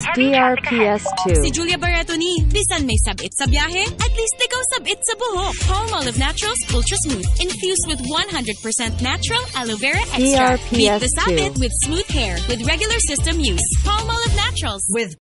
DRPS 2. Si Julia Baretto ni, bisan may sabit sa biyahe, at least ikaw sabit sa buhok. Palmolive Naturals Ultra Smooth, infused with 100% natural aloe vera extract. Beat the sabit with smooth hair with regular system use. Palmolive Naturals. With